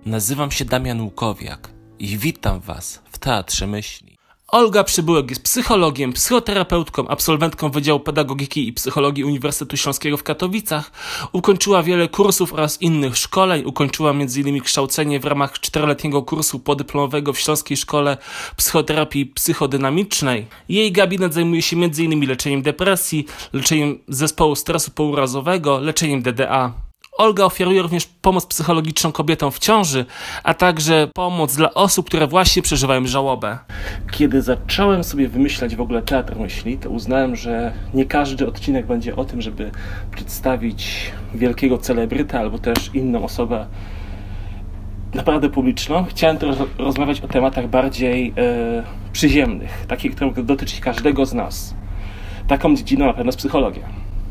Nazywam się Damian Łukowiak i witam Was w Teatrze Myśli. Olga Przybyłek jest psychologiem, psychoterapeutką, absolwentką Wydziału Pedagogiki i Psychologii Uniwersytetu Śląskiego w Katowicach. Ukończyła wiele kursów oraz innych szkoleń. Ukończyła m.in. kształcenie w ramach 4-letniego kursu podyplomowego w Śląskiej Szkole Psychoterapii Psychodynamicznej. Jej gabinet zajmuje się m.in. leczeniem depresji, leczeniem zespołu stresu pourazowego, leczeniem DDA. Olga oferuje również pomoc psychologiczną kobietom w ciąży, a także pomoc dla osób, które właśnie przeżywają żałobę. Kiedy zacząłem sobie wymyślać w ogóle Teatr Myśli, to uznałem, że nie każdy odcinek będzie o tym, żeby przedstawić wielkiego celebryta albo też inną osobę naprawdę publiczną. Chciałem też rozmawiać o tematach bardziej przyziemnych, takich, które mogą dotyczyć każdego z nas. Taką dziedziną na pewno jest psychologia.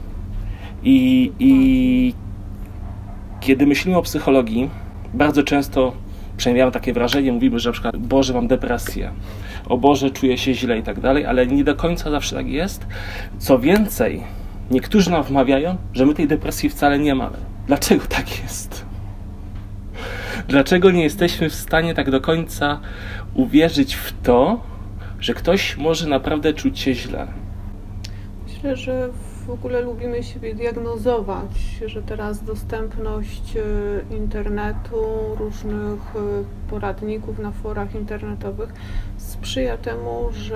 I kiedy myślimy o psychologii, bardzo często, przynajmniej mam takie wrażenie, mówimy, że na przykład Boże, mam depresję, o Boże, czuję się źle i tak dalej, ale nie do końca zawsze tak jest. Co więcej, niektórzy nam wmawiają, że my tej depresji wcale nie mamy. Dlaczego tak jest? Dlaczego nie jesteśmy w stanie tak do końca uwierzyć w to, że ktoś może naprawdę czuć się źle? Myślę, że w ogóle lubimy siebie diagnozować, że teraz dostępność internetu, różnych poradników na forach internetowych sprzyja temu, że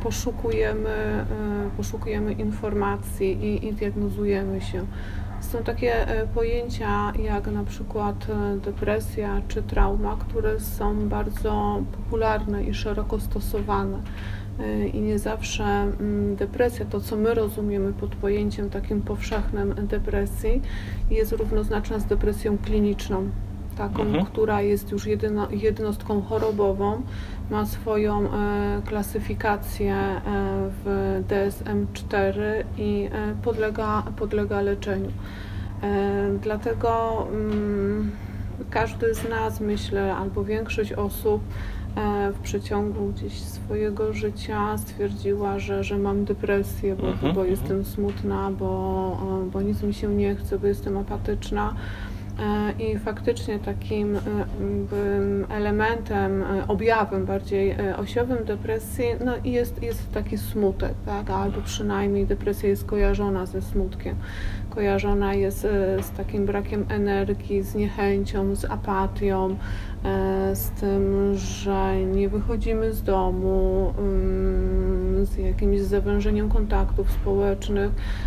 poszukujemy informacji i diagnozujemy się. Są takie pojęcia jak na przykład depresja czy trauma, które są bardzo popularne i szeroko stosowane. I nie zawsze depresja, to co my rozumiemy pod pojęciem takim powszechnym depresji, jest równoznaczna z depresją kliniczną, taką, która jest już jednostką chorobową, ma swoją klasyfikację w DSM-4 i podlega leczeniu. Dlatego każdy z nas, myślę, albo większość osób w przeciągu gdzieś swojego życia stwierdziła, że mam depresję, bo jestem smutna, bo nic mi się nie chce, bo jestem apatyczna. I faktycznie takim elementem, objawem bardziej osiowym depresji jest taki smutek, tak? Albo przynajmniej depresja jest kojarzona ze smutkiem. Kojarzona jest z takim brakiem energii, z niechęcią, z apatią, z tym, że nie wychodzimy z domu, z jakimś zawężeniem kontaktów społecznych,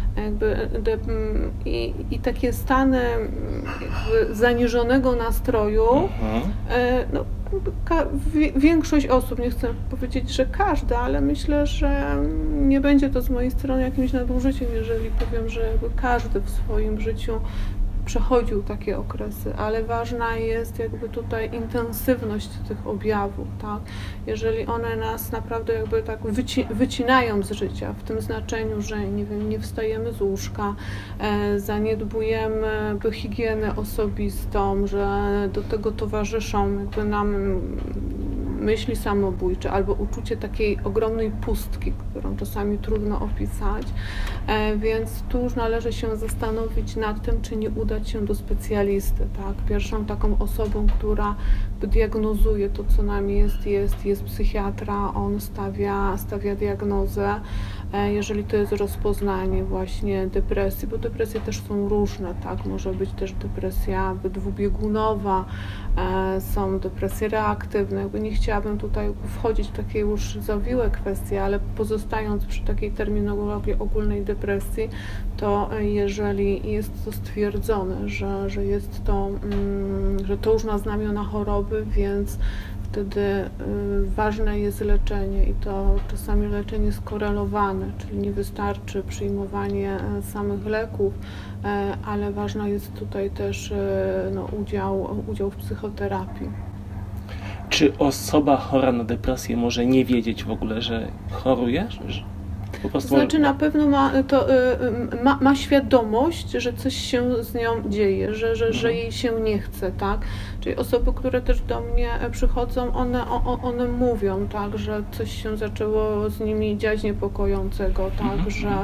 i takie stany zaniżonego nastroju. Większość osób, nie chcę powiedzieć, że każda, ale myślę, że nie będzie to z mojej strony jakimś nadużyciem, jeżeli powiem, że każdy w swoim życiu przechodził takie okresy, ale ważna jest tutaj intensywność tych objawów, tak? Jeżeli one nas naprawdę tak wycinają z życia, w tym znaczeniu, że nie wstajemy z łóżka, zaniedbujemy higienę osobistą, że do tego towarzyszą nam myśli samobójcze albo uczucie takiej ogromnej pustki, którą czasami trudno opisać, więc tu już należy się zastanowić nad tym, czy nie udać się do specjalisty, tak? Pierwszą taką osobą, która diagnozuje to, co nam jest psychiatra, on stawia diagnozę, jeżeli to jest rozpoznanie właśnie depresji, bo depresje też są różne, tak? Może być też depresja dwubiegunowa, są depresje reaktywne. Nie chciałabym tutaj wchodzić w takie już zawiłe kwestie, ale pozostając przy takiej terminologii ogólnej depresji, to jeżeli jest to stwierdzone, że jest to, że to już ma znamiona choroby, więc wtedy ważne jest leczenie i to czasami leczenie skorelowane, czyli nie wystarczy przyjmowanie samych leków, ale ważna jest tutaj też udział w psychoterapii. Czy osoba chora na depresję może nie wiedzieć w ogóle, że choruje? To znaczy na pewno ma świadomość, że coś się z nią dzieje, że jej się nie chce, tak? Czyli osoby, które też do mnie przychodzą, one mówią, tak, że coś się zaczęło z nimi dziać niepokojącego, tak, że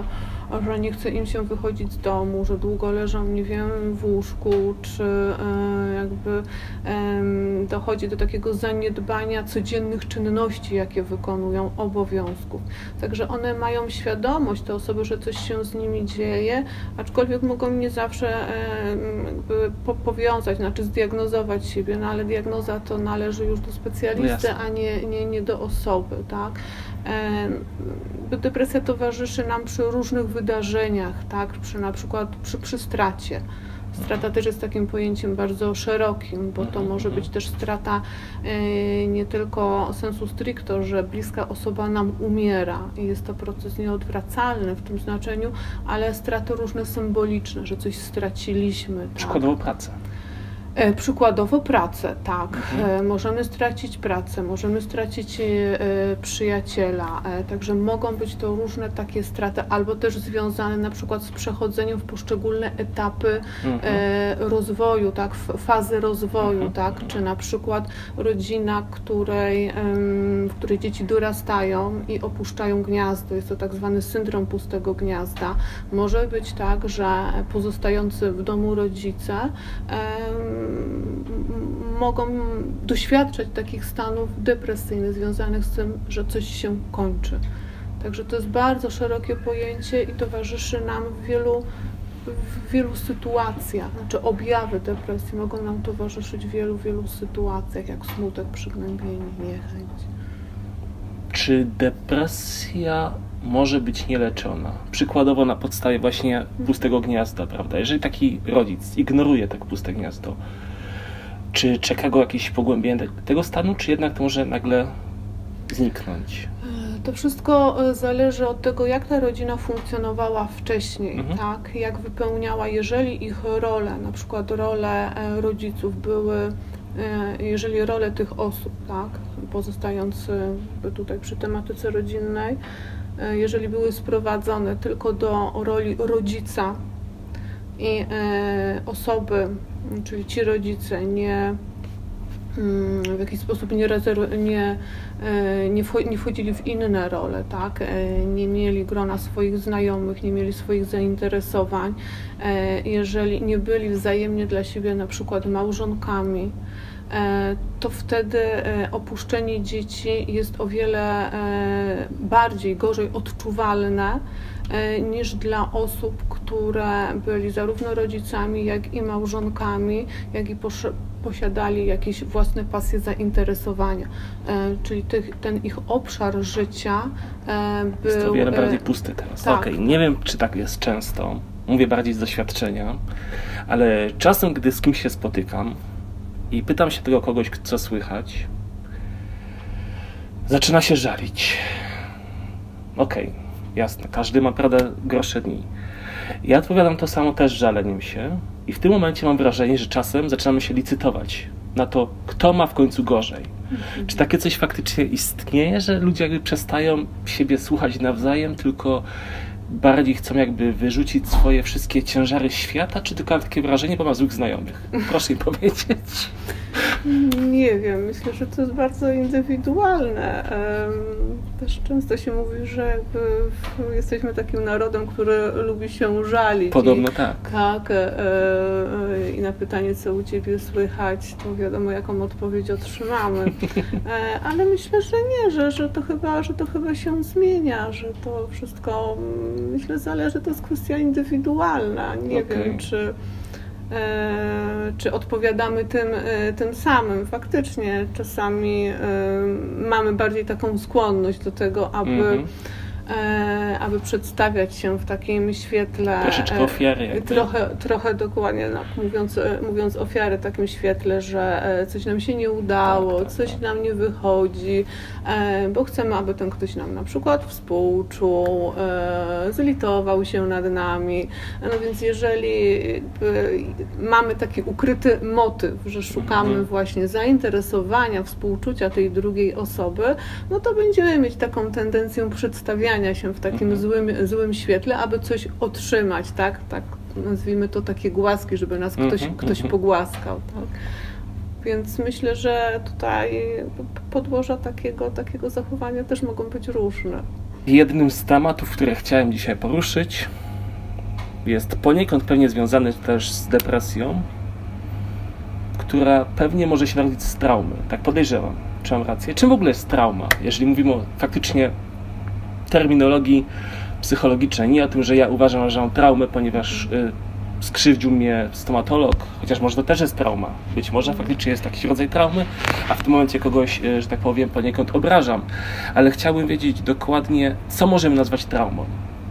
że nie chce im się wychodzić z domu, że długo leżą, nie wiem, w łóżku, czy jakby dochodzi do takiego zaniedbania codziennych czynności, jakie wykonują, obowiązków. Także one mają świadomość, te osoby, że coś się z nimi dzieje, aczkolwiek mogą nie zawsze jakby powiązać, znaczy zdiagnozować siebie, no ale diagnoza to należy już do specjalisty, a nie do osoby, tak? Depresja towarzyszy nam przy różnych wydarzeniach, tak? Na przykład przy stracie. Strata też jest takim pojęciem bardzo szerokim, bo to może być też strata nie tylko sensu stricto, że bliska osoba nam umiera i jest to proces nieodwracalny w tym znaczeniu, ale straty różne symboliczne, że coś straciliśmy. Przykładowo pracę. Przykładowo pracę, tak. Możemy stracić pracę, możemy stracić przyjaciela, także mogą być to różne takie straty, albo też związane na przykład z przechodzeniem w poszczególne etapy rozwoju, tak, fazy rozwoju, tak, czy na przykład rodzina, w której dzieci dorastają i opuszczają gniazdo, jest to tak zwany syndrom pustego gniazda. Może być tak, że pozostający w domu rodzice mogą doświadczać takich stanów depresyjnych związanych z tym, że coś się kończy. Także to jest bardzo szerokie pojęcie i towarzyszy nam w wielu sytuacjach. Znaczy objawy depresji mogą nam towarzyszyć w wielu sytuacjach, jak smutek, przygnębienie, niechęć. Czy depresja może być nieleczona? Przykładowo na podstawie właśnie pustego gniazda, prawda? Jeżeli taki rodzic ignoruje tak puste gniazdo, czy czeka go jakieś pogłębienie tego stanu, czy jednak to może nagle zniknąć? To wszystko zależy od tego, jak ta rodzina funkcjonowała wcześniej, tak? Jak wypełniała, jeżeli ich role, na przykład role rodziców były, jeżeli role tych osób, tak? Pozostając tutaj przy tematyce rodzinnej, jeżeli były sprowadzone tylko do roli rodzica i osoby, czyli ci rodzice w jakiś sposób nie wchodzili w inne role, tak? Nie mieli grona swoich znajomych, nie mieli swoich zainteresowań, jeżeli nie byli wzajemnie dla siebie na przykład małżonkami, to wtedy opuszczenie dzieci jest o wiele gorzej odczuwalne niż dla osób, które byli zarówno rodzicami, jak i małżonkami, jak i posiadali jakieś własne pasje, zainteresowania. Czyli ten ich obszar życia był... Jest o wiele bardziej pusty teraz. Tak. Okej, nie wiem, czy tak jest często. Mówię bardziej z doświadczenia, ale czasem, gdy z kimś się spotykam i pytam się tego kogoś, co słychać, zaczyna się żalić. Okej, jasne, każdy ma, prawda, gorsze dni. Ja odpowiadam to samo też żaleniem się i w tym momencie mam wrażenie, że czasem zaczynamy się licytować na to, kto ma w końcu gorzej. Czy takie coś faktycznie istnieje, że ludzie jakby przestają siebie słuchać nawzajem, tylko bardziej chcą jakby wyrzucić swoje wszystkie ciężary świata, czy tylko mam takie wrażenie, bo mam złych znajomych? Proszę mi powiedzieć. Nie wiem, myślę, że to jest bardzo indywidualne. Też często się mówi, że jakby jesteśmy takim narodem, który lubi się żalić. Podobno tak. Tak. I na pytanie, co u Ciebie słychać, to wiadomo, jaką odpowiedź otrzymamy. Ale myślę, że nie, że to chyba się zmienia, że to wszystko, myślę, zależy, to jest kwestia indywidualna. Nie wiem, czy odpowiadamy tym samym. Faktycznie czasami mamy bardziej taką skłonność do tego, aby przedstawiać się w takim świetle. Troszeczkę ofiary. Trochę dokładnie, no, mówiąc ofiary w takim świetle, że coś nam się nie udało, coś nam nie wychodzi, bo chcemy, aby ten ktoś nam na przykład współczuł, zlitował się nad nami. No więc jeżeli mamy taki ukryty motyw, że szukamy właśnie zainteresowania, współczucia tej drugiej osoby, no to będziemy mieć taką tendencję przedstawiania się w takim złym świetle, aby coś otrzymać, tak? Tak, nazwijmy to takie głaski, żeby nas ktoś pogłaskał, tak? Więc myślę, że tutaj podłoża takiego zachowania też mogą być różne. Jednym z tematów, które chciałem dzisiaj poruszyć, jest poniekąd pewnie związany też z depresją, która pewnie może się narodzić z traumy. Tak podejrzewam. Czy mam rację? Czym w ogóle jest trauma? Jeżeli mówimy o faktycznie terminologii psychologicznej, nie o tym, że ja uważam, że mam traumę, ponieważ skrzywdził mnie stomatolog, chociaż może to też jest trauma. Być może faktycznie jest taki rodzaj traumy, a w tym momencie kogoś, że tak powiem, poniekąd obrażam. Ale chciałbym wiedzieć dokładnie, co możemy nazwać traumą.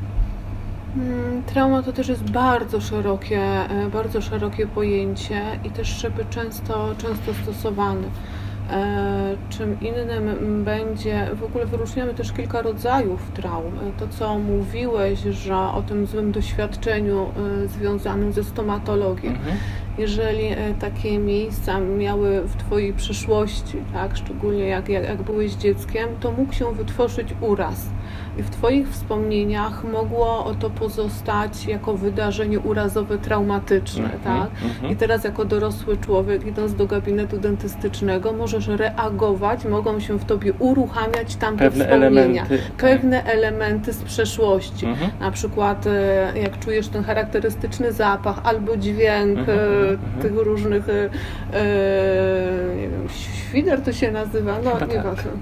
Trauma to też jest bardzo szerokie pojęcie i też żeby często stosowane. Czym innym będzie, w ogóle wyróżniamy też kilka rodzajów traum. To, co mówiłeś, że o tym złym doświadczeniu związanym ze stomatologiem. Jeżeli takie miejsca miały w Twojej przeszłości, tak, szczególnie jak byłeś dzieckiem, to mógł się wytworzyć uraz. I w Twoich wspomnieniach mogło to pozostać jako wydarzenie urazowe, traumatyczne, tak? I teraz jako dorosły człowiek, idąc do gabinetu dentystycznego, możesz reagować, mogą się w Tobie uruchamiać tamte wspomnienia, pewne elementy z przeszłości. Na przykład jak czujesz ten charakterystyczny zapach albo dźwięk tych różnych nie wiem, świder to się nazywa, no nieważne.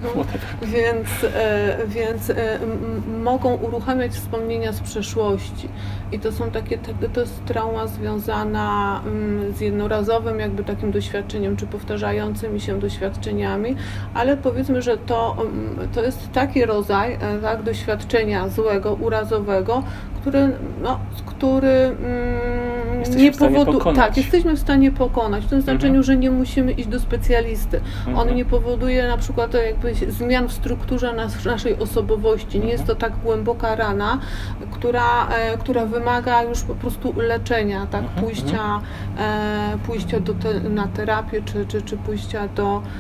Więc mogą uruchamiać wspomnienia z przeszłości i to są to jest trauma związana z jednorazowym jakby takim doświadczeniem, czy powtarzającymi się doświadczeniami, ale powiedzmy, że to jest taki rodzaj doświadczenia złego, urazowego, który nie powoduje. Tak, jesteśmy w stanie pokonać, w tym znaczeniu, że nie musimy iść do specjalisty. On nie powoduje na przykład jakby zmian w strukturze naszej osobowości. Nie jest to tak głęboka rana, która wymaga już po prostu leczenia, tak, pójścia na terapię, czy pójścia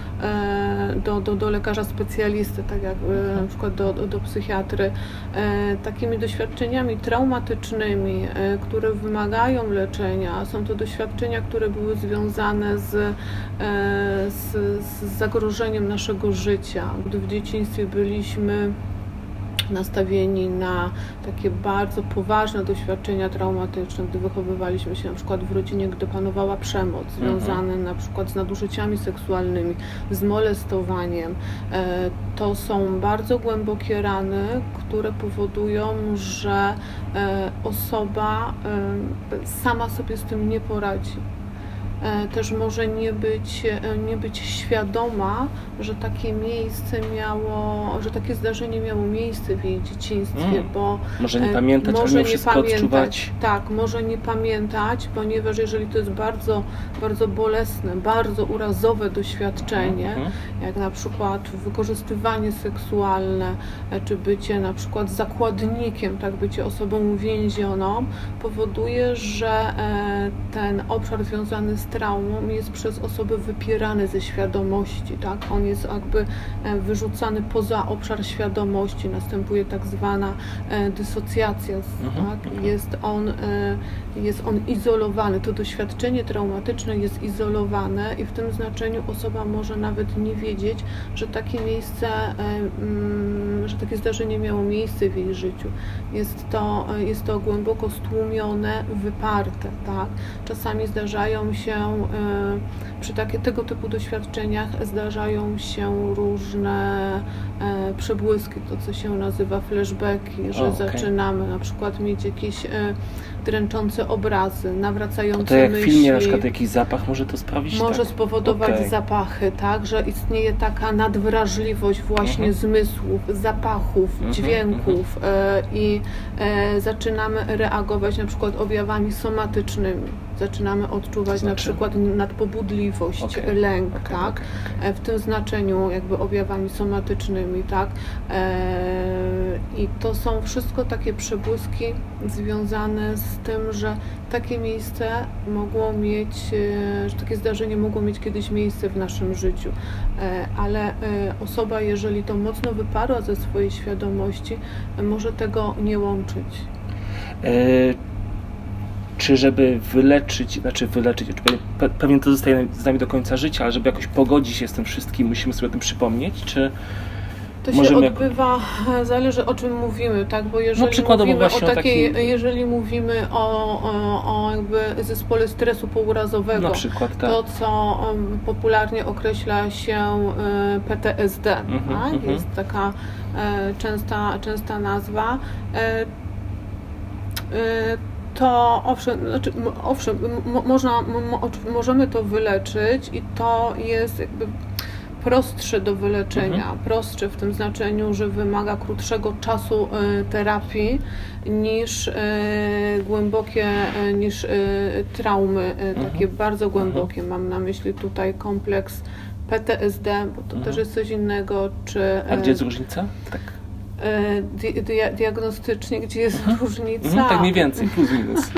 do lekarza specjalisty, tak jak na przykład do psychiatry. Takimi doświadczeniami traumatycznymi, które wymagają leczenia, są to doświadczenia, które były związane z zagrożeniem naszego życia. Gdy w dzieciństwie byliśmy nastawieni na takie bardzo poważne doświadczenia traumatyczne, gdy wychowywaliśmy się na przykład w rodzinie, gdy panowała przemoc związana na przykład z nadużyciami seksualnymi, z molestowaniem. To są bardzo głębokie rany, które powodują, że osoba sama sobie z tym nie poradzi. Też może nie być świadoma, że takie że takie zdarzenie miało miejsce w jej dzieciństwie, bo może nie pamiętać, może nie odczuwać. Tak, może nie pamiętać, ponieważ jeżeli to jest bardzo, bardzo bolesne, bardzo urazowe doświadczenie, jak na przykład wykorzystywanie seksualne, czy bycie na przykład zakładnikiem, tak, bycie osobą uwięzioną, powoduje, że ten obszar związany z traumą jest przez osobę wypierany ze świadomości, tak? On jest jakby wyrzucany poza obszar świadomości, następuje tak zwana dysocjacja, tak? Jest on izolowany, to doświadczenie traumatyczne jest izolowane i w tym znaczeniu osoba może nawet nie wiedzieć, że takie miejsce, że takie zdarzenie miało miejsce w jej życiu. Jest to głęboko stłumione, wyparte, tak? Czasami zdarzają się przy tego typu doświadczeniach zdarzają się różne przebłyski, to co się nazywa flashbacki, że zaczynamy na przykład mieć jakieś dręczące obrazy, nawracające to jak myśli. W filmie na przykład jakiś zapach może to sprawić? Może spowodować zapachy, tak, że istnieje taka nadwrażliwość właśnie zmysłów, zapachów, dźwięków i zaczynamy reagować na przykład objawami somatycznymi. Zaczynamy odczuwać na przykład nadpobudliwość, lęk, tak? W tym znaczeniu jakby objawami somatycznymi, tak? I to są wszystko takie przebłyski związane z tym, że takie miejsce mogło mieć, że takie zdarzenie mogło mieć kiedyś miejsce w naszym życiu, ale osoba, jeżeli to mocno wyparła ze swojej świadomości, może tego nie łączyć. Czy żeby wyleczyć, pewnie to zostaje z nami do końca życia, ale żeby jakoś pogodzić się z tym wszystkim, musimy sobie o tym przypomnieć, czy To się odbywa, zależy o czym mówimy, tak? Bo jeżeli mówimy o jeżeli mówimy o jakby zespole stresu pourazowego, na przykład, tak. To co popularnie określa się PTSD, tak? Jest taka częsta nazwa. To owszem, możemy to wyleczyć i to jest jakby prostsze do wyleczenia, prostsze w tym znaczeniu, że wymaga krótszego czasu terapii niż traumy, takie bardzo głębokie. Mam na myśli tutaj kompleks PTSD, bo to też jest coś innego. A gdzie jest różnica? Tak. Diagnostycznie, gdzie jest różnica. Tak mniej więcej, plus minus.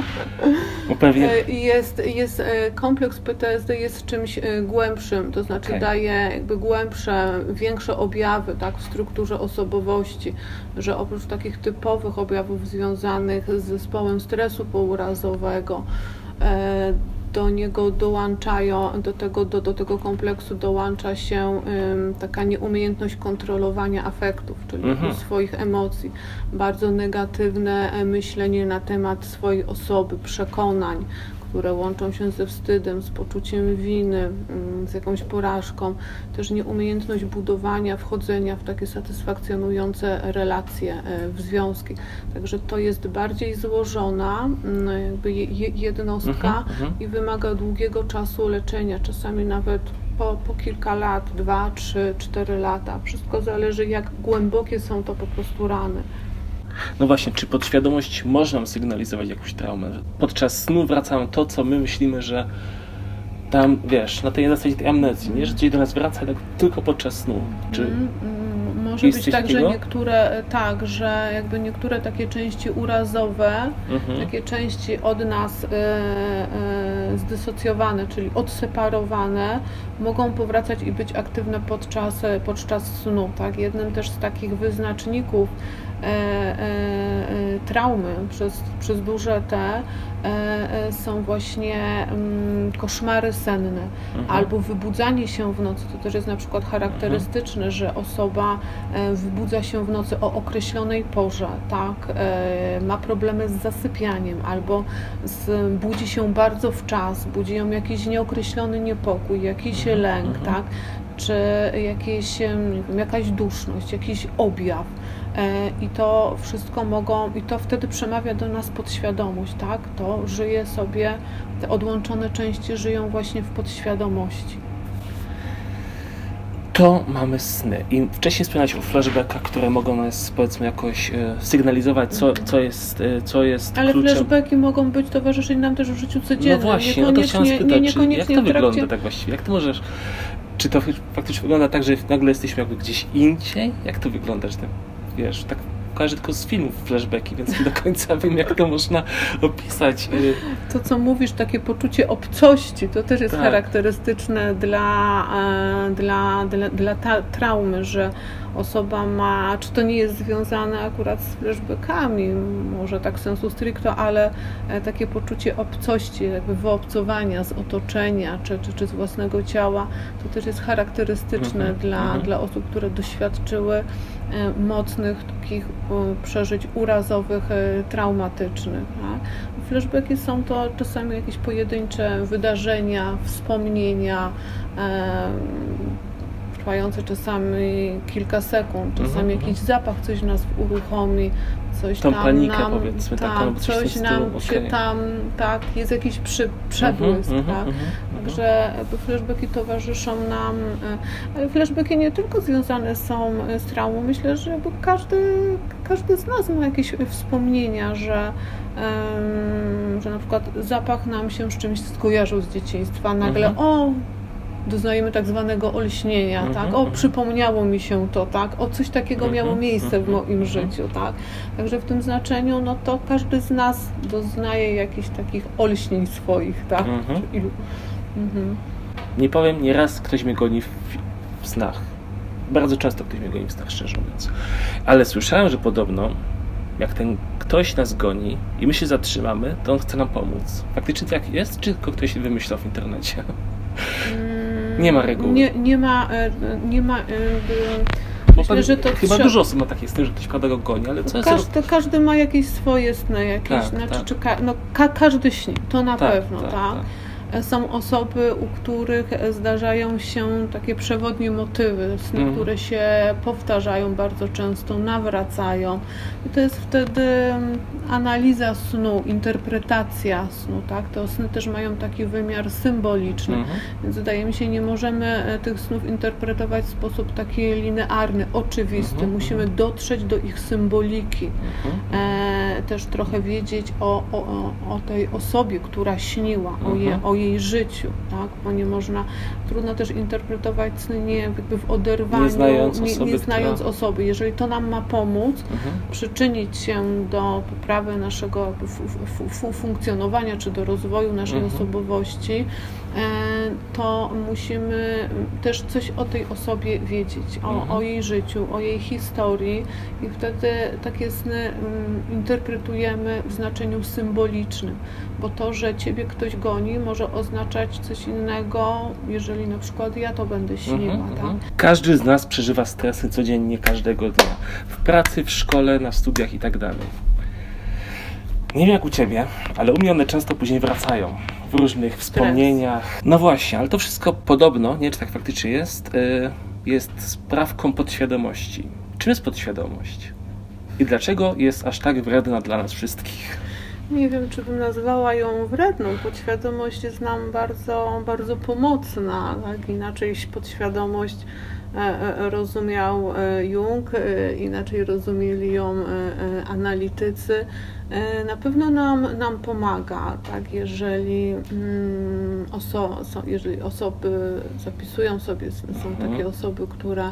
Jest kompleks PTSD jest czymś głębszym, to znaczy daje jakby głębsze, większe objawy, tak, w strukturze osobowości, że oprócz takich typowych objawów związanych z zespołem stresu pourazowego, do niego dołączają, do tego kompleksu dołącza się taka nieumiejętność kontrolowania afektów, czyli swoich emocji, bardzo negatywne myślenie na temat swojej osoby, przekonań, które łączą się ze wstydem, z poczuciem winy, z jakąś porażką, też nieumiejętność budowania, wchodzenia w takie satysfakcjonujące relacje, w związki. Także to jest bardziej złożona jakby jednostka i wymaga długiego czasu leczenia, czasami nawet po kilka lat, 2, 3, 4 lata. Wszystko zależy, jak głębokie są to po prostu rany. No właśnie, czy podświadomość może nam sygnalizować jakąś traumę? Podczas snu wraca nam to, co my myślimy, że tam, wiesz, na tej zasadzie tej amnezji, nie? Że gdzieś do nas wraca tylko podczas snu. Czy może być tak, że że jakby niektóre takie części urazowe, takie części od nas zdysocjowane, czyli odseparowane, mogą powracać i być aktywne podczas snu, tak? Jednym też z takich wyznaczników traumy przez duże T są właśnie koszmary senne albo wybudzanie się w nocy. To też jest na przykład charakterystyczne, że osoba wybudza się w nocy o określonej porze, tak? Ma problemy z zasypianiem albo budzi się bardzo w czas, budzi ją jakiś nieokreślony niepokój, jakiś lęk, tak? Czy jakaś duszność, jakiś objaw. I to wszystko i to wtedy przemawia do nas podświadomość, tak? To żyje sobie, te odłączone części żyją właśnie w podświadomości. To mamy sny. I wcześniej wspomniałeś o flashbackach, które mogą nas, powiedzmy, jakoś sygnalizować, co jest Ale kluczem. Flashbacki mogą być towarzyszyć nam też w życiu codziennym. No właśnie, o to chciałam spytać, jak to wygląda tak właściwie? Jak to możesz... Czy to faktycznie wygląda tak, że nagle jesteśmy jakby gdzieś indziej? Jak to wygląda, że wiesz, tak kojarzę tylko z filmów flashbacki, więc nie do końca wiem, jak to można opisać. To, co mówisz, takie poczucie obcości, to też jest charakterystyczne dla traumy, że osoba ma, czy to nie jest związane akurat z flashbackami, może tak sensu stricto, ale takie poczucie obcości, jakby wyobcowania z otoczenia, czy z własnego ciała, to też jest charakterystyczne dla osób, które doświadczyły mocnych takich przeżyć urazowych, traumatycznych. Tak? Flashbacki są to czasami jakieś pojedyncze wydarzenia, wspomnienia, trwające czasami kilka sekund, czasami jakiś zapach, coś nas uruchomi, coś tą tam panikę, nam, powiedzmy, coś nam się tam, tak, jest jakiś przebłysk, tak. Także flashbacki towarzyszą nam, ale flashbacki nie tylko związane są z traumą. Myślę, że jakby każdy z nas ma jakieś wspomnienia, że na przykład zapach nam się z czymś skojarzył z dzieciństwa, nagle doznajemy tak zwanego olśnienia, tak? Przypomniało mi się to, tak? Coś takiego miało miejsce w moim życiu, tak? Także w tym znaczeniu, no to każdy z nas doznaje jakichś takich olśnień swoich, tak? Nie powiem, nieraz ktoś mnie goni w snach. Bardzo często ktoś mnie goni w snach, szczerze mówiąc. Ale słyszałem, że podobno jak ten ktoś nas goni i my się zatrzymamy, to on chce nam pomóc. Faktycznie tak jest, czy tylko ktoś wymyślał w internecie? Nie ma reguły. Nie ma Myślę, że to chyba dużo osób ma takie sny, że ktoś pedagog goni, ale co jest... Każdy ma jakieś swoje sny, jakieś, każdy śni, to na pewno, tak. Są osoby, u których zdarzają się takie przewodnie motywy, sny, które się powtarzają bardzo często, nawracają. I to jest wtedy analiza snu, interpretacja snu, tak? Te sny też mają taki wymiar symboliczny, więc wydaje mi się, nie możemy tych snów interpretować w sposób taki linearny, oczywisty. Musimy dotrzeć do ich symboliki, też trochę wiedzieć o tej osobie, która śniła, o jej życiu, tak? Bo nie można, trudno też interpretować sny jakby w oderwaniu, nie znając osoby. Jeżeli to nam ma pomóc, przyczynić się do poprawy naszego funkcjonowania, czy do rozwoju naszej osobowości, to musimy też coś o tej osobie wiedzieć, o jej życiu, o jej historii i wtedy takie sny interpretujemy w znaczeniu symbolicznym, bo to, że ciebie ktoś goni, może oznaczać coś innego, jeżeli na przykład ja to będę śniła. Tak? Każdy z nas przeżywa stresy codziennie, każdego dnia. W pracy, w szkole, na studiach i tak dalej. Nie wiem jak u ciebie, ale u mnie one często później wracają w różnych wspomnieniach. No właśnie, ale to wszystko podobno, nie wiem czy tak faktycznie jest sprawką podświadomości. Czym jest podświadomość? I dlaczego jest aż tak wredna dla nas wszystkich? Nie wiem, czy bym nazwała ją wredną. Podświadomość jest nam bardzo, bardzo pomocna. Tak? Inaczej podświadomość rozumiał Jung, inaczej rozumieli ją analitycy. Na pewno nam pomaga, tak? Jeżeli osoby zapisują sobie, są takie osoby,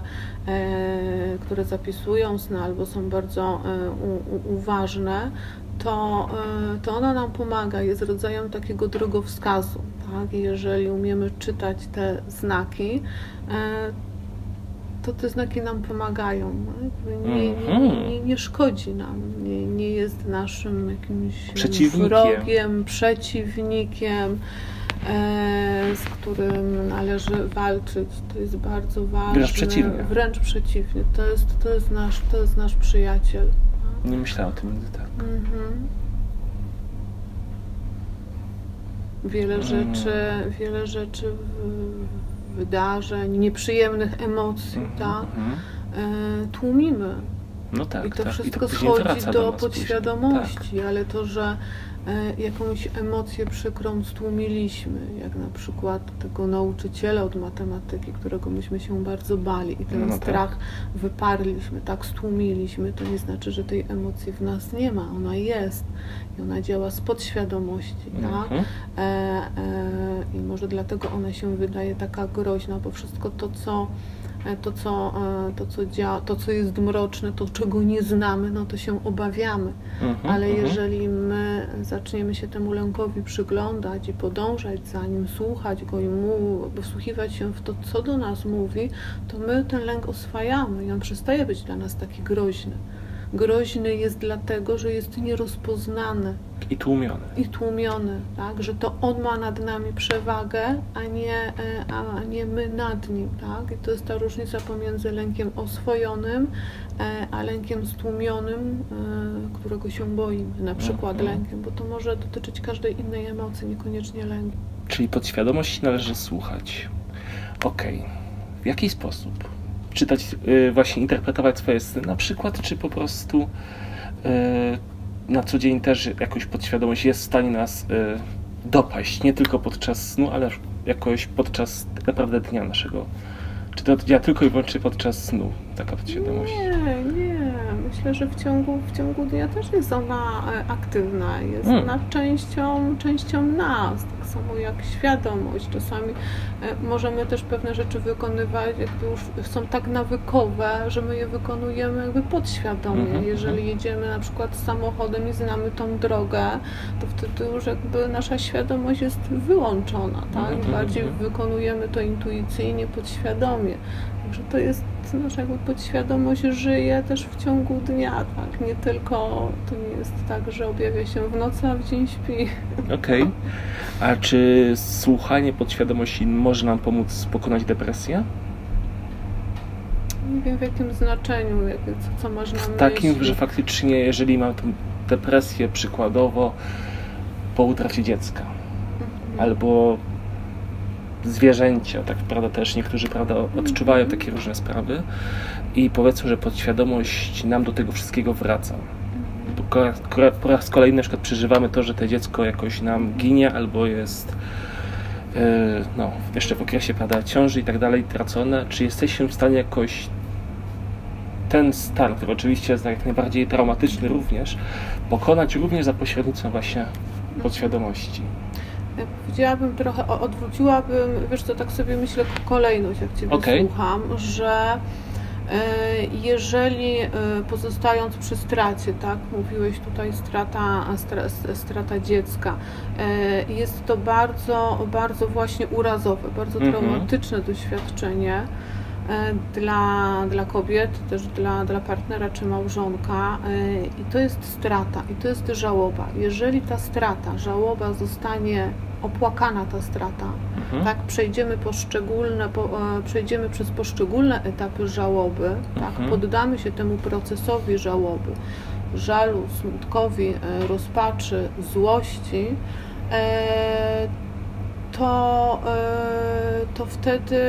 które zapisują sny albo są bardzo uważne, to ona nam pomaga, jest rodzajem takiego drogowskazu. Tak? Jeżeli umiemy czytać te znaki, to te znaki nam pomagają. Nie szkodzi nam, nie jest naszym jakimś wrogiem, przeciwnikiem, z którym należy walczyć. To jest bardzo ważne. Wręcz przeciwnie. To jest nasz przyjaciel. Nie myślałam o tym nigdy tak. Wiele rzeczy wydarzeń, nieprzyjemnych emocji, tak? Tłumimy. No tak, I to tak. wszystko schodzi do podświadomości, tak. Ale to, że jakąś emocję przykrą stłumiliśmy, jak na przykład tego nauczyciela od matematyki, którego myśmy się bardzo bali i ten strach wyparliśmy, tak stłumiliśmy, to nie znaczy, że tej emocji w nas nie ma, ona jest i ona działa z podświadomości, tak? I może dlatego ona się wydaje taka groźna, bo wszystko to, co jest mroczne, to czego nie znamy, no to się obawiamy. Ale jeżeli my zaczniemy się temu lękowi przyglądać i podążać za nim, słuchać go i wsłuchiwać się w to, co do nas mówi, to my ten lęk oswajamy i on przestaje być dla nas taki groźny. Groźny jest dlatego, że jest nierozpoznany. I tłumiony, tak? Że to on ma nad nami przewagę, a nie my nad nim. Tak? I to jest ta różnica pomiędzy lękiem oswojonym, a lękiem stłumionym, którego się boimy. Na przykład lękiem, bo to może dotyczyć każdej innej emocji, niekoniecznie lęku. Czyli podświadomość należy słuchać. Okej. W jaki sposób? Czytać, właśnie interpretować swoje sny na przykład, czy po prostu na co dzień też jakoś podświadomość jest w stanie nas dopaść, nie tylko podczas snu, ale jakoś podczas naprawdę dnia naszego. Czy to działa tylko i wyłącznie podczas snu, taka podświadomość? Nie. Myślę, że w ciągu dnia też jest ona aktywna, jest ona częścią nas, tak samo jak świadomość. Czasami możemy też pewne rzeczy wykonywać, jakby już są tak nawykowe, że my je wykonujemy jakby podświadomie. Jeżeli jedziemy na przykład samochodem i znamy tą drogę, to wtedy już jakby nasza świadomość jest wyłączona, tak? Bardziej wykonujemy to intuicyjnie, podświadomie. Także to jest, nasza jakby podświadomość żyje też w ciągu dnia, tak? Nie tylko, to nie jest tak, że objawia się w nocy, a w dzień śpi. Okej. A czy słuchanie podświadomości może nam pomóc pokonać depresję? Nie wiem w jakim znaczeniu, co masz na myśli. Takim, że faktycznie jeżeli mam tę depresję przykładowo po utracie dziecka, albo zwierzęcia, tak prawda, też niektórzy, prawda, odczuwają takie różne sprawy i powiedzmy, że podświadomość nam do tego wszystkiego wraca. Po raz kolejny na przykład przeżywamy to, że to dziecko jakoś nam ginie albo jest jeszcze w okresie, prawda, ciąży i tak dalej, tracone. Czy jesteśmy w stanie jakoś ten stan, który oczywiście jest jak najbardziej traumatyczny również, pokonać również za pośrednictwem właśnie podświadomości? Ja powiedziałabym trochę, odwróciłabym, wiesz co, tak sobie myślę, kolejność, jak Ciebie słucham, że jeżeli pozostając przy stracie, tak, mówiłeś tutaj strata dziecka, jest to bardzo, bardzo właśnie urazowe, bardzo traumatyczne doświadczenie dla kobiety, też dla partnera czy małżonka i to jest strata i to jest żałoba. Jeżeli ta strata, żałoba zostanie opłakana, ta strata, tak, przejdziemy przez poszczególne etapy żałoby, tak, poddamy się temu procesowi żałoby, żalu, smutkowi, rozpaczy, złości, to wtedy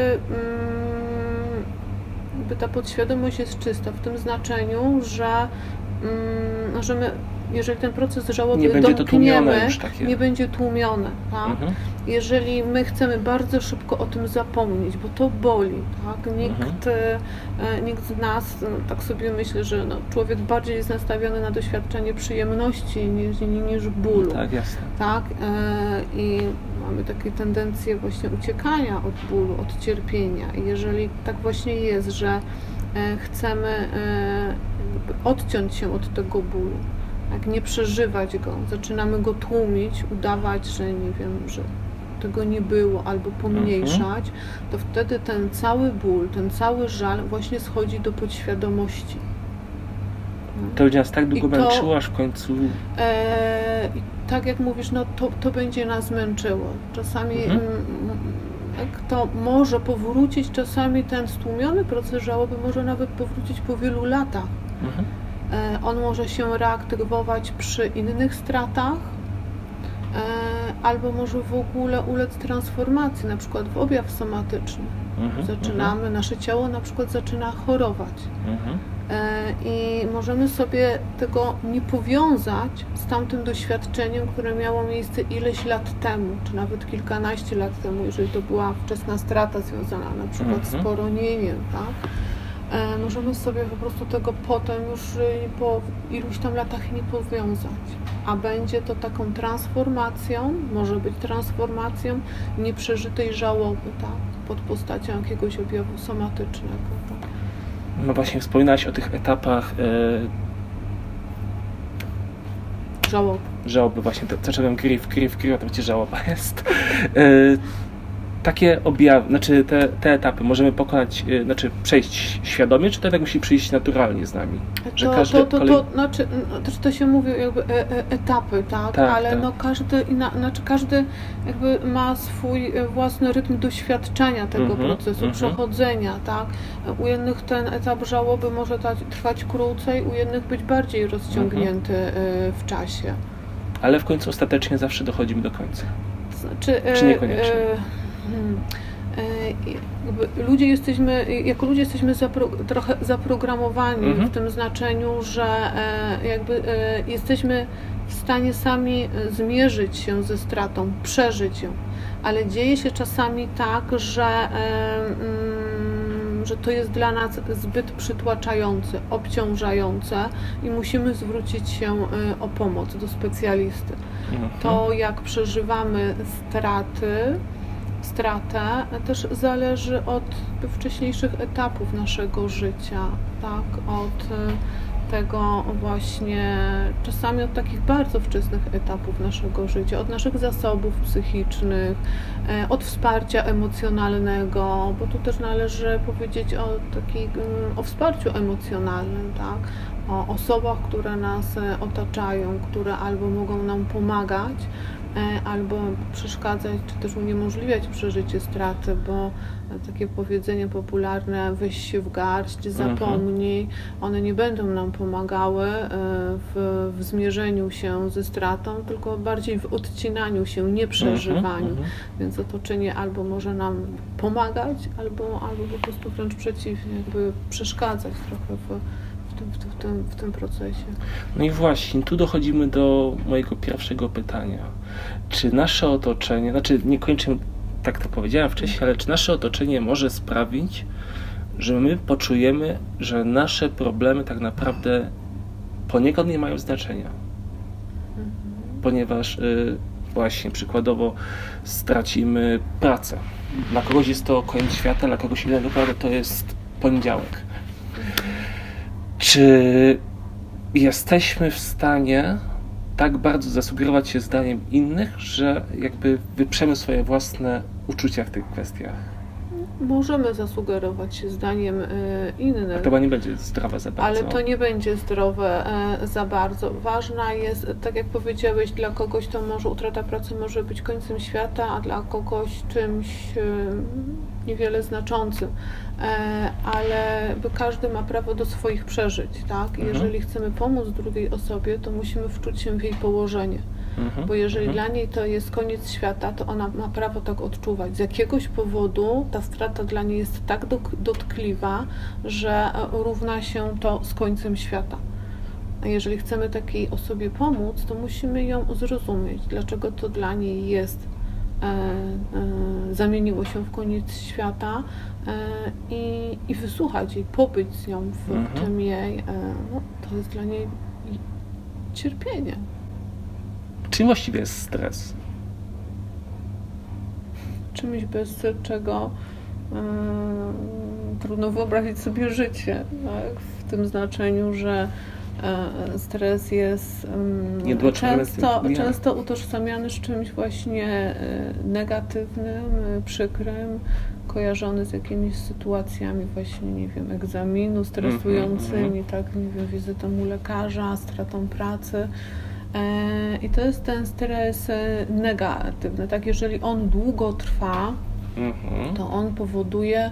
ta podświadomość jest czysta w tym znaczeniu, że my, jeżeli ten proces żałoby domkniemy, nie będzie tłumione. Tak? Jeżeli my chcemy bardzo szybko o tym zapomnieć, bo to boli, tak? Nikt z nas, tak sobie myślę, że człowiek bardziej jest nastawiony na doświadczenie przyjemności niż bólu. Tak, jasne. Tak? I mamy takie tendencje właśnie uciekania od bólu, od cierpienia. I jeżeli tak właśnie jest, że chcemy odciąć się od tego bólu, tak, nie przeżywać go, zaczynamy go tłumić, udawać, że nie wiem, że tego nie było, albo pomniejszać, to wtedy ten cały ból, ten cały żal właśnie schodzi do podświadomości. To będzie nas tak długo męczyło, aż w końcu... tak jak mówisz, to będzie nas męczyło. Czasami to może powrócić, czasami ten stłumiony proces żałoby może nawet powrócić po wielu latach. On może się reaktywować przy innych stratach, albo może w ogóle ulec transformacji, na przykład w objaw somatyczny. Nasze ciało na przykład zaczyna chorować. I możemy sobie tego nie powiązać z tamtym doświadczeniem, które miało miejsce ileś lat temu, czy nawet kilkanaście lat temu, jeżeli to była wczesna strata związana na przykład z poronieniem, tak? Możemy sobie po prostu tego potem już po iluś tam latach nie powiązać, a będzie to taką transformacją, może być transformacją nieprzeżytej żałoby, tak? Pod postacią jakiegoś objawu somatycznego. Tak? No właśnie, wspominałaś o tych etapach żałoby właśnie, zacząłem grief, a to będzie żałoba jest. Takie objawy, znaczy te etapy możemy pokonać, znaczy przejść świadomie, czy to tak musi przyjść naturalnie z nami? Że to się mówi jakby etapy, tak? Ale każdy jakby ma swój własny rytm doświadczenia tego procesu, przechodzenia, tak? U jednych ten etap żałoby może trwać krócej, u jednych być bardziej rozciągnięty w czasie. Ale w końcu ostatecznie zawsze dochodzimy do końca. Czy niekoniecznie? Jako ludzie jesteśmy trochę zaprogramowani w tym znaczeniu, że jesteśmy w stanie sami zmierzyć się ze stratą, przeżyć ją, ale dzieje się czasami tak, że to jest dla nas zbyt przytłaczające, obciążające i musimy zwrócić się o pomoc do specjalisty. To, jak przeżywamy stratę też zależy od wcześniejszych etapów naszego życia, tak? Od tego właśnie, czasami od takich bardzo wczesnych etapów naszego życia, od naszych zasobów psychicznych, od wsparcia emocjonalnego, bo tu też należy powiedzieć o wsparciu emocjonalnym, tak? o osobach, które nas otaczają, które albo mogą nam pomagać, albo przeszkadzać, czy też uniemożliwiać przeżycie straty, bo takie powiedzenie popularne, weź się w garść, zapomnij, one nie będą nam pomagały w zmierzeniu się ze stratą, tylko bardziej w odcinaniu się, nie przeżywaniu. Więc otoczenie albo może nam pomagać, albo po prostu wręcz przeciwnie, jakby przeszkadzać trochę w tym procesie. No i właśnie, tu dochodzimy do mojego pierwszego pytania. Czy nasze otoczenie, znaczy nie kończę, tak to powiedziałem wcześniej, ale czy nasze otoczenie może sprawić, że my poczujemy, że nasze problemy tak naprawdę poniekąd nie mają znaczenia? Ponieważ właśnie przykładowo stracimy pracę. Dla kogoś jest to koniec świata, dla kogoś innego to jest poniedziałek. Czy jesteśmy w stanie tak bardzo zasugerować się zdaniem innych, że jakby wyprzemy swoje własne uczucia w tych kwestiach? Możemy zasugerować się zdaniem innych. A to chyba nie będzie zdrowe za bardzo. Ale to nie będzie zdrowe za bardzo. Ważna jest, tak jak powiedziałeś, dla kogoś to może utrata pracy może być końcem świata, a dla kogoś czymś niewiele znaczącym. Ale każdy ma prawo do swoich przeżyć, tak? Jeżeli chcemy pomóc drugiej osobie, to musimy wczuć się w jej położenie. Bo jeżeli dla niej to jest koniec świata, to ona ma prawo tak odczuwać. Z jakiegoś powodu ta strata dla niej jest tak dotkliwa, że równa się to z końcem świata. A jeżeli chcemy takiej osobie pomóc, to musimy ją zrozumieć, dlaczego to dla niej jest, zamieniło się w koniec świata i wysłuchać jej, pobyć z nią w tym jej, to jest dla niej cierpienie. Czym właściwie jest stres? Czymś, bez czego trudno wyobrazić sobie życie, tak? W tym znaczeniu, że stres jest często utożsamiany z czymś właśnie negatywnym, przykrym, kojarzony z jakimiś sytuacjami właśnie, nie wiem, egzaminu stresującymi, tak, nie wiem, wizytą u lekarza, stratą pracy. I to jest ten stres negatywny, tak, jeżeli on długo trwa, to on powoduje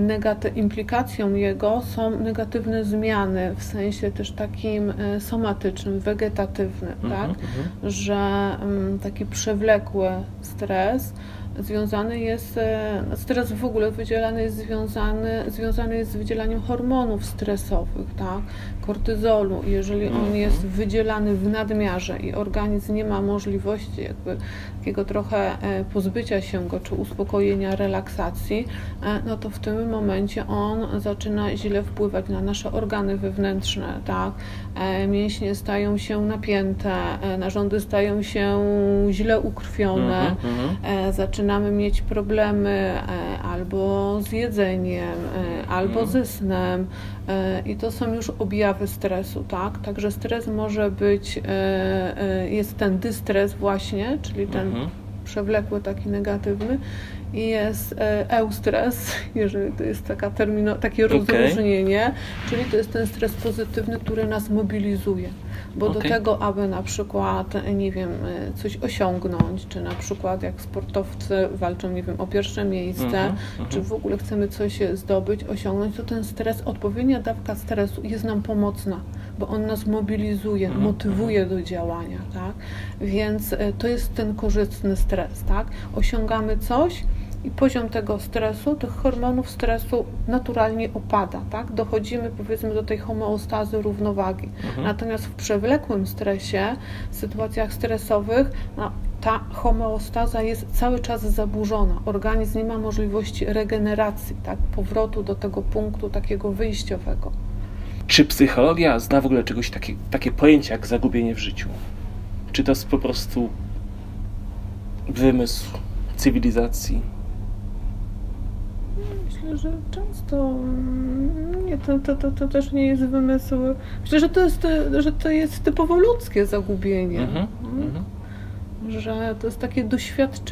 implikacją jego są negatywne zmiany w sensie też takim somatycznym, wegetatywnym, tak, że taki przewlekły stres związany jest, stres w ogóle wydzielany jest związany jest z wydzielaniem hormonów stresowych, tak, kortyzolu. Jeżeli on jest wydzielany w nadmiarze i organizm nie ma możliwości jakby takiego trochę pozbycia się go, czy uspokojenia, relaksacji, no to w tym momencie on zaczyna źle wpływać na nasze organy wewnętrzne, tak, mięśnie stają się napięte, narządy stają się źle ukrwione, zaczynamy mieć problemy albo z jedzeniem, albo ze snem i to są już objawy stresu, tak? Także stres może być, jest ten dystres właśnie, czyli ten przewlekły, taki negatywny, i jest eustres, jeżeli to jest takie rozróżnienie, czyli to jest ten stres pozytywny, który nas mobilizuje. Bo do tego, aby na przykład, nie wiem, coś osiągnąć, czy na przykład jak sportowcy walczą, nie wiem, o pierwsze miejsce, czy w ogóle chcemy coś zdobyć, osiągnąć, to ten stres, odpowiednia dawka stresu jest nam pomocna, bo on nas mobilizuje, motywuje do działania, tak? Więc to jest ten korzystny stres, tak? Osiągamy coś i poziom tego stresu, tych hormonów stresu naturalnie opada, tak? Dochodzimy, powiedzmy, do tej homeostazy, równowagi. Natomiast w przewlekłym stresie, w sytuacjach stresowych, no, ta homeostaza jest cały czas zaburzona. Organizm nie ma możliwości regeneracji, tak? Powrotu do tego punktu takiego wyjściowego. Czy psychologia zna w ogóle czegoś takie pojęcie jak zagubienie w życiu? Czy to jest po prostu wymysł cywilizacji? Myślę, że często nie, to też nie jest wymysł. Myślę, że to jest typowo ludzkie zagubienie. Że to jest takie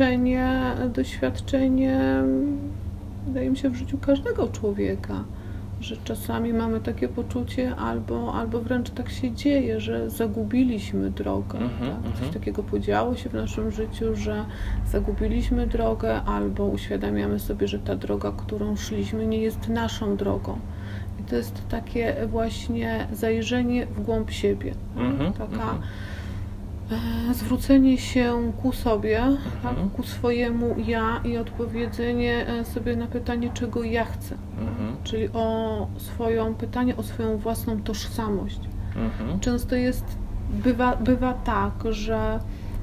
doświadczenie, wydaje mi się, w życiu każdego człowieka. że czasami mamy takie poczucie, albo wręcz tak się dzieje, że zagubiliśmy drogę. Tak? Coś takiego podziało się w naszym życiu, że zagubiliśmy drogę, albo uświadamiamy sobie, że ta droga, którą szliśmy, nie jest naszą drogą. I to jest takie właśnie zajrzenie w głąb siebie. Taka zwrócenie się ku sobie, tak, ku swojemu ja i odpowiedzenie sobie na pytanie, czego ja chcę. Czyli pytanie o swoją własną tożsamość. Często bywa tak, że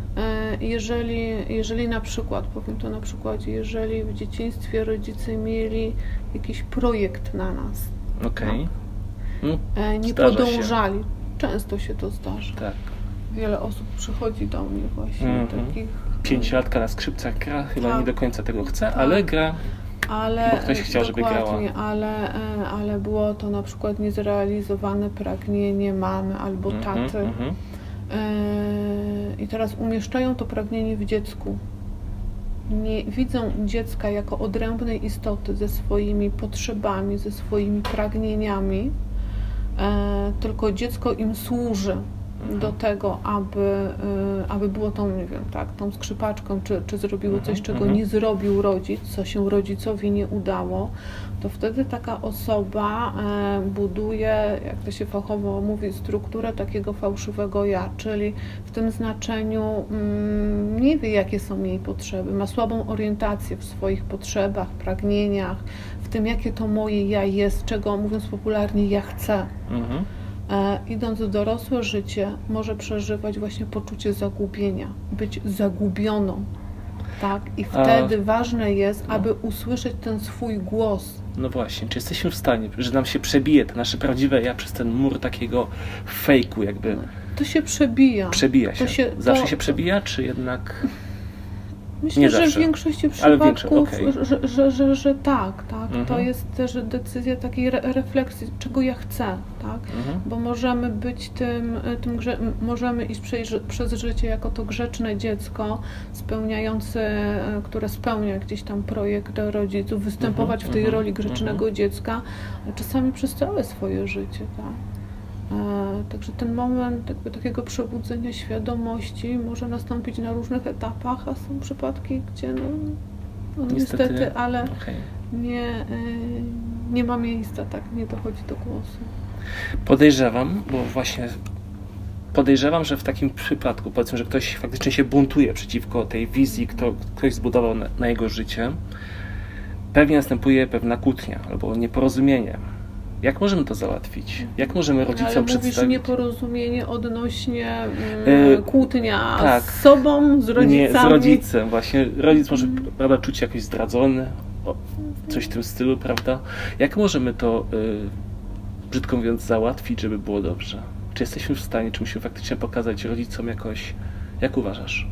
jeżeli na przykład, powiem to na przykładzie, jeżeli w dzieciństwie rodzice mieli jakiś projekt na nas, nie podążali, często się to zdarza. Tak. Wiele osób przychodzi do mnie właśnie takich... 5-latka na skrzypcach gra, chyba nie do końca tego chce, ale gra, bo ktoś chciał, żeby grała. Ale było to na przykład niezrealizowane pragnienie mamy albo taty. I teraz umieszczają to pragnienie w dziecku. Nie widzą dziecka jako odrębnej istoty ze swoimi potrzebami, ze swoimi pragnieniami, tylko dziecko im służy do tego, aby było tą, nie wiem, tak, tą skrzypaczką, czy zrobiło coś, czego nie zrobił rodzic, co się rodzicowi nie udało, to wtedy taka osoba buduje, jak to się fachowo mówi, strukturę takiego fałszywego ja, czyli w tym znaczeniu nie wie, jakie są jej potrzeby, ma słabą orientację w swoich potrzebach, pragnieniach, w tym, jakie to moje ja jest, czego, mówiąc popularnie, ja chcę. Idąc w dorosłe życie, może przeżywać właśnie poczucie zagubienia, być zagubioną, tak? I wtedy ważne jest, aby usłyszeć ten swój głos. No właśnie, czy jesteśmy w stanie, że nam się przebije to nasze prawdziwe ja przez ten mur takiego fejku jakby? To się przebija. Przebija się. Zawsze się przebija, czy jednak... Myślę, że w większości przypadków, że tak. To jest też decyzja takiej refleksji, czego ja chcę, tak? Bo możemy być możemy iść przez życie jako to grzeczne dziecko które spełnia gdzieś tam projekt rodziców, występować w tej roli grzecznego dziecka, czasami przez całe swoje życie, tak? Także ten moment takiego przebudzenia świadomości może nastąpić na różnych etapach, a są przypadki, gdzie niestety, ale nie ma miejsca, tak, nie dochodzi do głosu. Podejrzewam, że w takim przypadku, powiedzmy, że ktoś faktycznie się buntuje przeciwko tej wizji, ktoś zbudował na jego życie, pewnie następuje pewna kłótnia albo nieporozumienie. Jak możemy to załatwić? Jak możemy rodzicom przedstawić? Mówisz nieporozumienie odnośnie kłótnia z sobą, z rodzicami? Nie, z rodzicem właśnie. Rodzic może czuć się jakoś zdradzony, coś w tym stylu, prawda? Jak możemy to, brzydko mówiąc, załatwić, żeby było dobrze? Czy jesteśmy w stanie, czy musimy faktycznie pokazać rodzicom jakoś? Jak uważasz?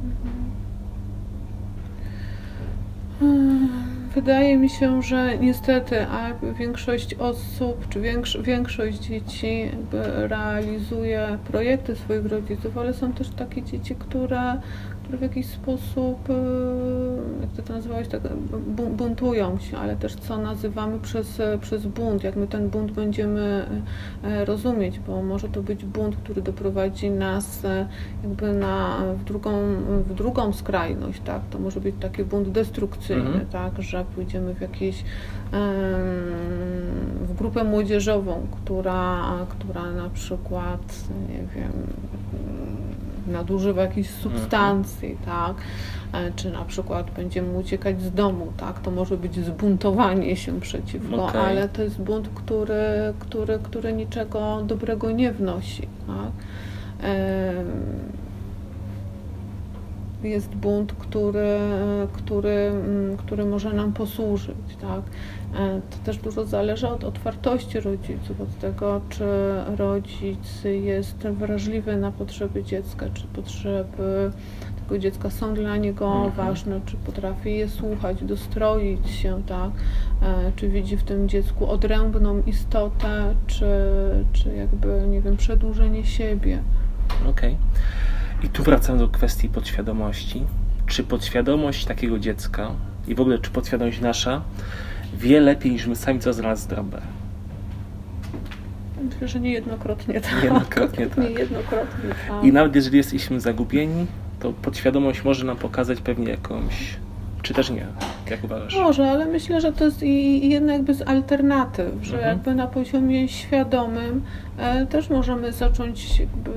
Wydaje mi się, że niestety, większość osób, czy większość dzieci jakby realizuje projekty swoich rodziców, ale są też takie dzieci, które w jakiś sposób, jak to nazywałeś, tak, buntują się, ale też co nazywamy przez bunt, jak my ten bunt będziemy rozumieć, bo może to być bunt, który doprowadzi nas jakby w drugą skrajność, tak? To może być taki bunt destrukcyjny, tak? Że pójdziemy w grupę młodzieżową, która na przykład, nie wiem, nadużywa jakichś substancji, tak? Czy na przykład będziemy uciekać z domu, tak? To może być zbuntowanie się przeciwko, ale to jest bunt, który niczego dobrego nie wnosi, tak? Jest bunt, który może nam posłużyć, tak? To też dużo zależy od otwartości rodziców, od tego, czy rodzic jest wrażliwy na potrzeby dziecka, czy potrzeby tego dziecka są dla niego ważne, czy potrafi je słuchać, dostroić się, tak? Czy widzi w tym dziecku odrębną istotę, czy jakby, nie wiem, przedłużenie siebie. Okej. I tu wracam do kwestii podświadomości. Czy podświadomość takiego dziecka i w ogóle czy podświadomość nasza wie lepiej niż my sami, co znalazł drogę? Myślę, że niejednokrotnie tak. Niejednokrotnie tak. Niejednokrotnie tak. I nawet jeżeli jesteśmy zagubieni, to podświadomość może nam pokazać pewnie jakąś, czy też nie, jak uważasz? Może, ale myślę, że to jest i jedna jakby z alternatyw, że jakby na poziomie świadomym też możemy zacząć jakby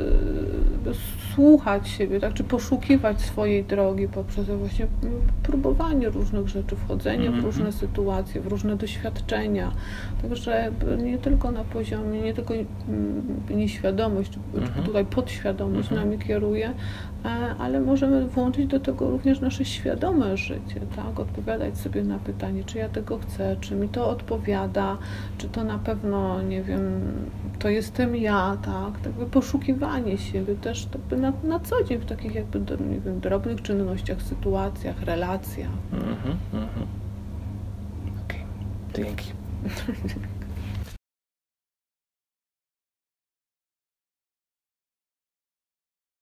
słuchać siebie, tak, czy poszukiwać swojej drogi poprzez właśnie próbowanie różnych rzeczy, wchodzenie w różne sytuacje, w różne doświadczenia. Także nie tylko na poziomie, nie tylko nieświadomość, tutaj podświadomość nami kieruje, ale możemy włączyć do tego również nasze świadome życie, tak? Odpowiadać sobie na pytanie, czy ja tego chcę, czy mi to odpowiada, czy to na pewno, nie wiem, to jestem ja, tak? Jakby poszukiwanie siebie też jakby na co dzień w takich jakby, nie wiem, drobnych czynnościach, sytuacjach, relacjach. Okej. Dzięki.